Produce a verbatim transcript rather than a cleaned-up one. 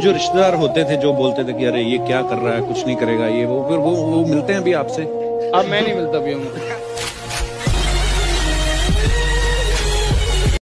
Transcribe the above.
जो रिश्तेदार होते थे जो बोलते थे कि अरे ये क्या कर रहा है, कुछ नहीं करेगा ये वो, फिर वो वो मिलते हैं अभी आपसे? अब मैं नहीं मिलता भी हूँ।